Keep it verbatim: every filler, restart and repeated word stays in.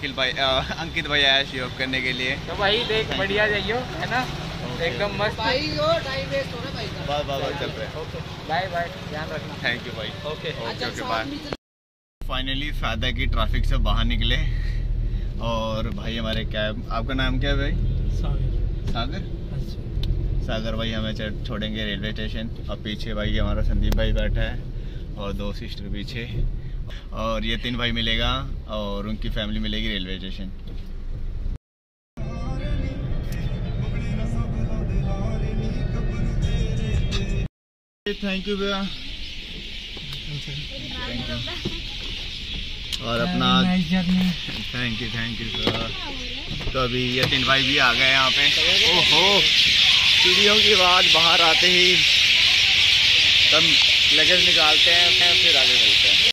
अखिल भाई आ, अंकित भाई आया शो ऑफ करने के लिए। तो भाई देख बढ़िया जाइयो है ना, एकदम मस्त भाई। टाइम वेस्ट हो रहा भाई का। बाय बाय चल रहे हैं। ओके बाय बाय, ध्यान रखना। थैंक यू भाई। Okay okay okay bye. Finally फायदा की ट्रैफिक से बाहर निकले और भाई हमारे कैब, आपका नाम क्या है भाई? सागर। सागर सागर भाई हमें छोड़ेंगे रेलवे स्टेशन और पीछे भाई हमारा संदीप भाई बैठा है और दो सिस्टर पीछे, और ये तीन भाई मिलेगा और उनकी फैमिली मिलेगी रेलवे स्टेशन। थैंक यू भैया। Thank you. और अपना thank you thank you sir. तो अभी ये तीन भाई भी आ गए यहाँ पे। ओहो, सीढ़ियों की आवाज़ बाहर आते ही सब लगेज निकालते हैं, फिर आगे मिलते हैं।